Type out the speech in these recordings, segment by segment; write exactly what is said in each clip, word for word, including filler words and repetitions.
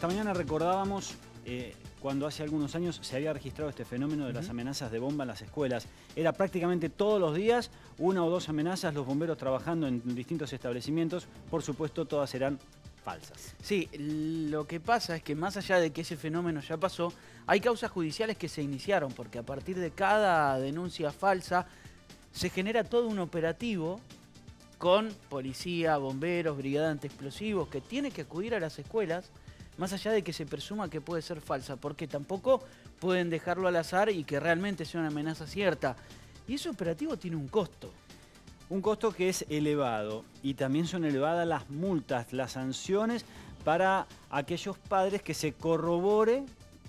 esta mañana recordábamos eh, cuando hace algunos años se había registrado este fenómeno de las amenazas de bomba en las escuelas. Era prácticamente todos los días una o dos amenazas, los bomberos trabajando en distintos establecimientos. Por supuesto, todas eran falsas. Sí, lo que pasa es que más allá de que ese fenómeno ya pasó, hay causas judiciales que se iniciaron, porque a partir de cada denuncia falsa se genera todo un operativo con policía, bomberos, brigada antiexplosivos, que tiene que acudir a las escuelas, más allá de que se presuma que puede ser falsa, porque tampoco pueden dejarlo al azar y que realmente sea una amenaza cierta. Y ese operativo tiene un costo. Un costo que es elevado, y también son elevadas las multas, las sanciones para aquellos padres que se corrobore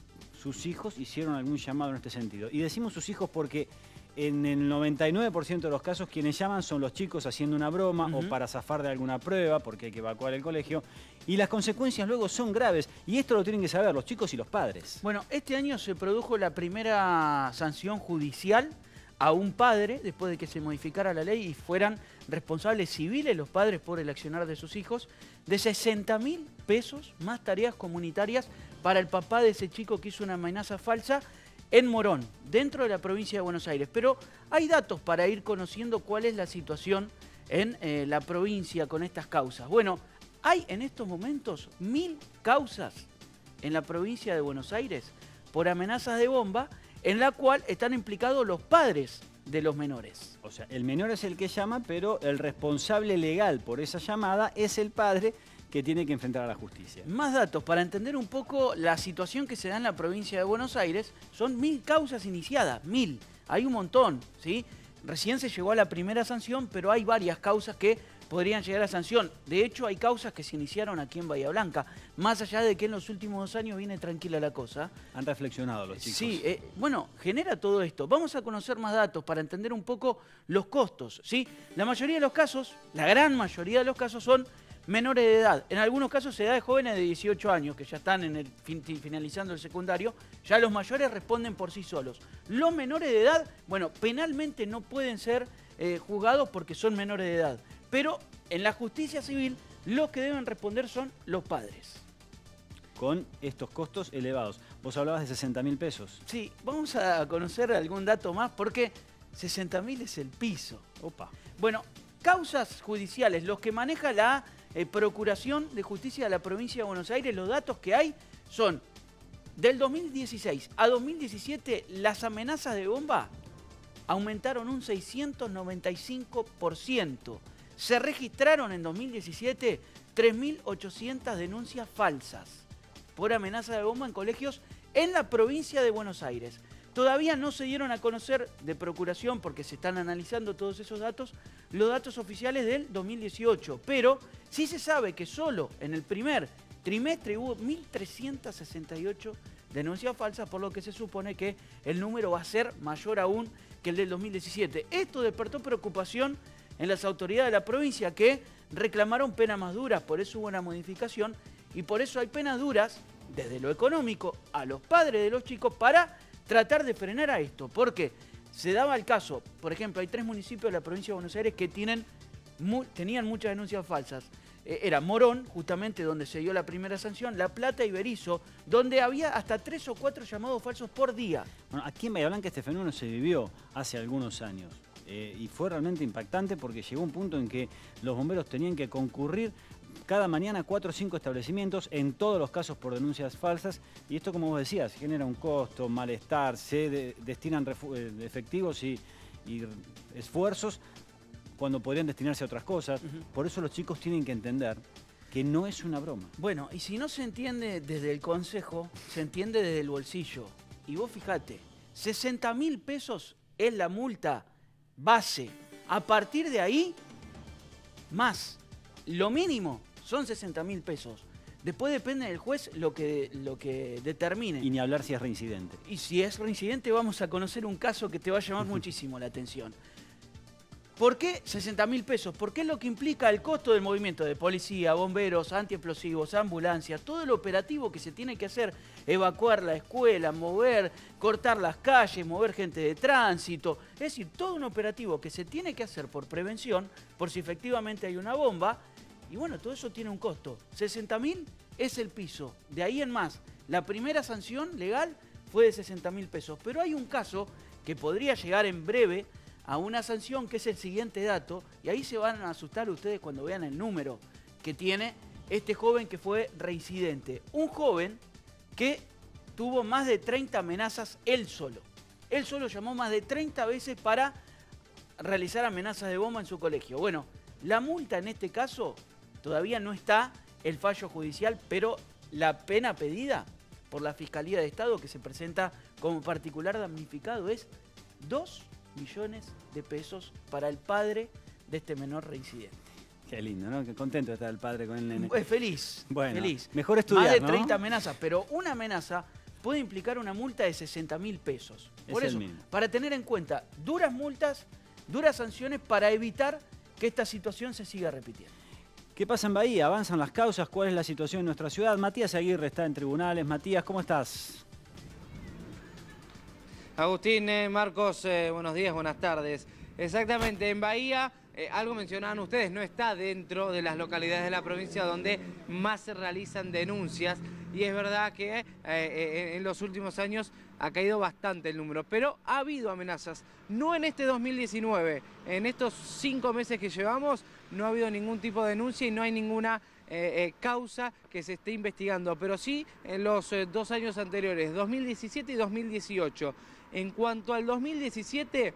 sus hijos hicieron algún llamado en este sentido. Y decimos sus hijos porque en el noventa y nueve por ciento de los casos quienes llaman son los chicos haciendo una broma uh-huh. o para zafar de alguna prueba porque hay que evacuar el colegio. Y las consecuencias luego son graves. Y esto lo tienen que saber los chicos y los padres. Bueno, este año se produjo la primera sanción judicial a un padre, después de que se modificara la ley y fueran responsables civiles los padres por el accionar de sus hijos, de sesenta mil pesos más tareas comunitarias para el papá de ese chico que hizo una amenaza falsa en Morón, dentro de la provincia de Buenos Aires. Pero hay datos para ir conociendo cuál es la situación en eh, la provincia con estas causas. Bueno, hay en estos momentos mil causas en la provincia de Buenos Aires por amenazas de bomba, en la cual están implicados los padres de los menores. O sea, el menor es el que llama, pero el responsable legal por esa llamada es el padre que tiene que enfrentar a la justicia. Más datos para entender un poco la situación que se da en la provincia de Buenos Aires. Son mil causas iniciadas, mil. Hay un montón, ¿sí? Recién se llegó a la primera sanción, pero hay varias causas que podrían llegar a sanción. De hecho, hay causas que se iniciaron aquí en Bahía Blanca. Más allá de que en los últimos dos años viene tranquila la cosa. Han reflexionado los chicos. Sí, eh, bueno, genera todo esto. Vamos a conocer más datos para entender un poco los costos, ¿sí? La mayoría de los casos, la gran mayoría de los casos son menores de edad. En algunos casos se da de jóvenes de dieciocho años que ya están en el fin, finalizando el secundario. Ya los mayores responden por sí solos. Los menores de edad, bueno, penalmente no pueden ser eh, juzgados porque son menores de edad. Pero en la justicia civil los que deben responder son los padres. Con estos costos elevados. Vos hablabas de sesenta mil pesos. Sí, vamos a conocer algún dato más porque sesenta mil es el piso. Opa. Bueno, causas judiciales, los que maneja la eh, Procuración de Justicia de la provincia de Buenos Aires, los datos que hay son del dos mil dieciséis a dos mil diecisiete las amenazas de bomba aumentaron un seiscientos noventa y cinco por ciento. Se registraron en dos mil diecisiete tres mil ochocientas denuncias falsas por amenaza de bomba en colegios en la provincia de Buenos Aires. Todavía no se dieron a conocer de Procuración, porque se están analizando todos esos datos, los datos oficiales del dos mil dieciocho. Pero sí se sabe que solo en el primer trimestre hubo mil trescientas sesenta y ocho denuncias falsas, por lo que se supone que el número va a ser mayor aún que el del dos mil diecisiete. Esto despertó preocupación en las autoridades de la provincia, que reclamaron penas más duras. Por eso hubo una modificación y por eso hay penas duras desde lo económico a los padres de los chicos para tratar de frenar a esto. Porque se daba el caso, por ejemplo, hay tres municipios de la provincia de Buenos Aires que tienen, mu tenían muchas denuncias falsas. Eh, era Morón, justamente donde se dio la primera sanción, La Plata y Berizo, donde había hasta tres o cuatro llamados falsos por día. Bueno, aquí en Bahía Blanca este fenómeno se vivió hace algunos años. Eh, y fue realmente impactante porque llegó un punto en que los bomberos tenían que concurrir cada mañana a cuatro o cinco establecimientos, en todos los casos por denuncias falsas. Y esto, como vos decías, genera un costo, malestar, se de, destinan efectivos y, y esfuerzos cuando podrían destinarse a otras cosas. Uh-huh. Por eso los chicos tienen que entender que no es una broma. Bueno, y si no se entiende desde el consejo, se entiende desde el bolsillo. Y vos fijate, sesenta mil pesos es la multa base. A partir de ahí, más. Lo mínimo son sesenta mil pesos. Después depende del juez lo que, lo que determine. Y ni hablar si es reincidente. Y si es reincidente vamos a conocer un caso que te va a llamar muchísimo la atención. ¿Por qué sesenta mil pesos? Porque es lo que implica el costo del movimiento de policía, bomberos, antiexplosivos, ambulancias, todo el operativo que se tiene que hacer, evacuar la escuela, mover, cortar las calles, mover gente de tránsito. Es decir, todo un operativo que se tiene que hacer por prevención, por si efectivamente hay una bomba. Y bueno, todo eso tiene un costo. sesenta mil es el piso. De ahí en más, la primera sanción legal fue de sesenta mil pesos. Pero hay un caso que podría llegar en breve a una sanción, que es el siguiente dato, y ahí se van a asustar ustedes cuando vean el número que tiene este joven que fue reincidente. Un joven que tuvo más de treinta amenazas él solo. Él solo llamó más de treinta veces para realizar amenazas de bomba en su colegio. Bueno, la multa en este caso todavía no está el fallo judicial, pero la pena pedida por la Fiscalía de Estado, que se presenta como particular damnificado, es dos millones de pesos para el padre de este menor reincidente. Qué lindo, ¿no? Qué contento está el padre con el nene. Pues feliz, bueno, feliz. Mejor estudiar, Más de ¿no? treinta amenazas, pero una amenaza puede implicar una multa de sesenta mil pesos. Por es eso, el mismo. para tener en cuenta duras multas, duras sanciones para evitar que esta situación se siga repitiendo. ¿Qué pasa en Bahía? ¿Avanzan las causas? ¿Cuál es la situación en nuestra ciudad? Matías Aguirre está en tribunales. Matías, ¿cómo estás? Agustín, eh, Marcos, eh, buenos días, buenas tardes. Exactamente, en Bahía, eh, algo mencionaban ustedes, no está dentro de las localidades de la provincia donde más se realizan denuncias. Y es verdad que eh, eh, en los últimos años ha caído bastante el número, pero ha habido amenazas. No en este dos mil diecinueve, en estos cinco meses que llevamos no ha habido ningún tipo de denuncia y no hay ninguna eh, eh, causa que se esté investigando, pero sí en los eh, dos años anteriores, dos mil diecisiete y dos mil dieciocho. En cuanto al dos mil diecisiete,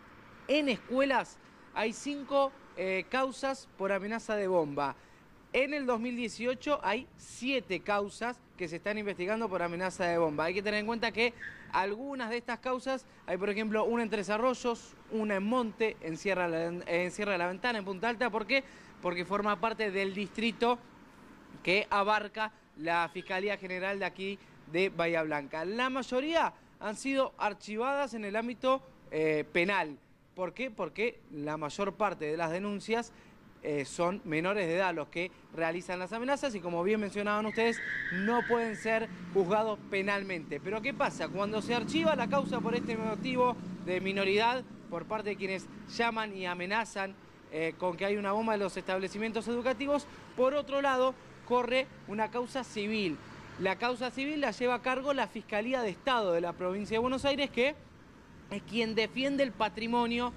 en escuelas hay cinco eh, causas por amenaza de bomba. En el dos mil dieciocho hay siete causas que se están investigando por amenaza de bomba. Hay que tener en cuenta que algunas de estas causas, hay por ejemplo una en Tres Arroyos, una en Monte, en Sierra, en Sierra de la Ventana, en Punta Alta. ¿Por qué? Porque forma parte del distrito que abarca la Fiscalía General de aquí de Bahía Blanca. La mayoría han sido archivadas en el ámbito eh, penal. ¿Por qué? Porque la mayor parte de las denuncias eh, son menores de edad los que realizan las amenazas y, como bien mencionaban ustedes, no pueden ser juzgados penalmente. Pero ¿qué pasa? Cuando se archiva la causa por este motivo de minoridad por parte de quienes llaman y amenazan eh, con que hay una bomba en los establecimientos educativos, por otro lado corre una causa civil. La causa civil la lleva a cargo la Fiscalía de Estado de la provincia de Buenos Aires, que es quien defiende el patrimonio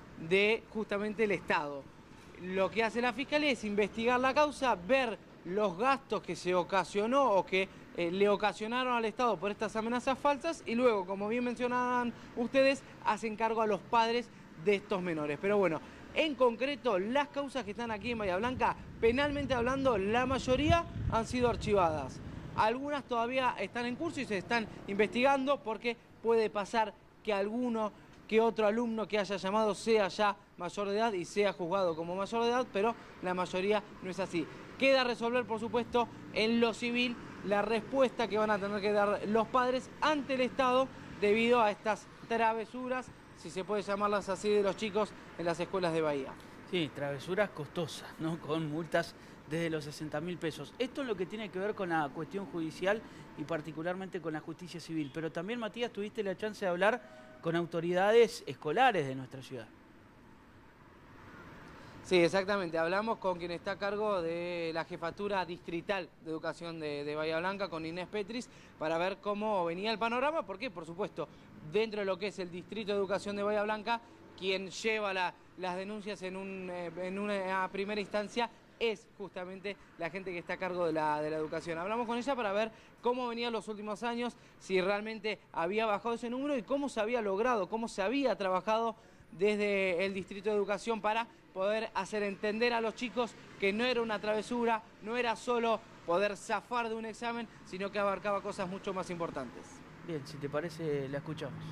de justamente el Estado. Lo que hace la Fiscalía es investigar la causa, ver los gastos que se ocasionó o que eh, le ocasionaron al Estado por estas amenazas falsas y luego, como bien mencionaban ustedes, hacen cargo a los padres de estos menores. Pero bueno, en concreto, las causas que están aquí en Bahía Blanca, penalmente hablando, la mayoría han sido archivadas. Algunas todavía están en curso y se están investigando porque puede pasar que alguno que otro alumno que haya llamado sea ya mayor de edad y sea juzgado como mayor de edad, pero la mayoría no es así. Queda resolver, por supuesto, en lo civil la respuesta que van a tener que dar los padres ante el Estado debido a estas travesuras, si se puede llamarlas así, de los chicos en las escuelas de Bahía. Sí, travesuras costosas, ¿no? Con multas desde los sesenta mil pesos. Esto es lo que tiene que ver con la cuestión judicial y particularmente con la justicia civil. Pero también, Matías, tuviste la chance de hablar con autoridades escolares de nuestra ciudad. Sí, exactamente. Hablamos con quien está a cargo de la Jefatura Distrital de Educación de, de Bahía Blanca, con Inés Petris, para ver cómo venía el panorama, porque, por supuesto, dentro de lo que es el Distrito de Educación de Bahía Blanca, quien lleva la, las denuncias en, un, eh, en una primera instancia es justamente la gente que está a cargo de la, de la educación. Hablamos con ella para ver cómo venían los últimos años, si realmente había bajado ese número y cómo se había logrado, cómo se había trabajado desde el Distrito de Educación para poder hacer entender a los chicos que no era una travesura, no era solo poder zafar de un examen, sino que abarcaba cosas mucho más importantes. Bien, si te parece, la escuchamos.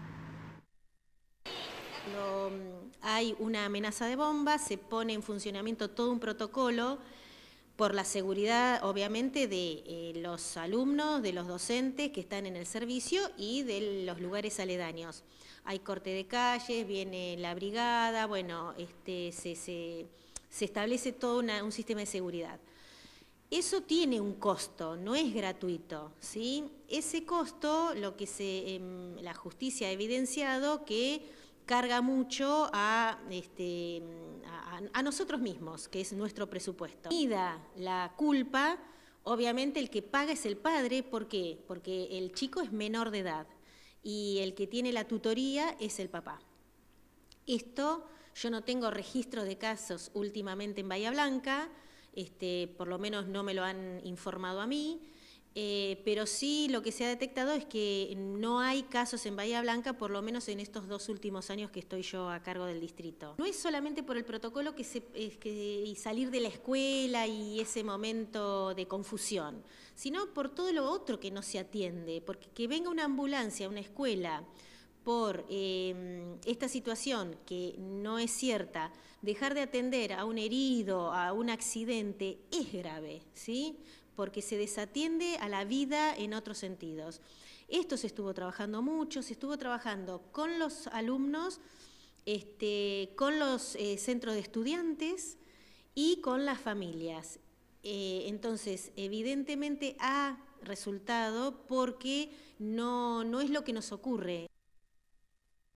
Cuando hay una amenaza de bomba, se pone en funcionamiento todo un protocolo por la seguridad, obviamente, de eh, los alumnos, de los docentes que están en el servicio y de los lugares aledaños. Hay corte de calles, viene la brigada, bueno, este, se, se, se establece todo una, un sistema de seguridad. Eso tiene un costo, no es gratuito, ¿sí? Ese costo, lo que se, eh, la justicia ha evidenciado que carga mucho a, este, a, a nosotros mismos, que es nuestro presupuesto. Mida la culpa, Obviamente el que paga es el padre, ¿por qué? Porque el chico es menor de edad y el que tiene la tutoría es el papá. Esto, yo no tengo registro de casos últimamente en Bahía Blanca, este, por lo menos no me lo han informado a mí, eh, pero sí lo que se ha detectado es que no hay casos en Bahía Blanca, por lo menos en estos dos últimos años que estoy yo a cargo del distrito. No es solamente por el protocolo que se, es que, y salir de la escuela y ese momento de confusión, sino por todo lo otro que no se atiende, porque que venga una ambulancia a una escuela por eh, esta situación que no es cierta, dejar de atender a un herido, a un accidente, es grave, ¿sí? Porque se desatiende a la vida en otros sentidos. Esto se estuvo trabajando mucho, se estuvo trabajando con los alumnos, este, con los eh, centros de estudiantes y con las familias. Eh, entonces, evidentemente ha resultado porque no, no es lo que nos ocurre.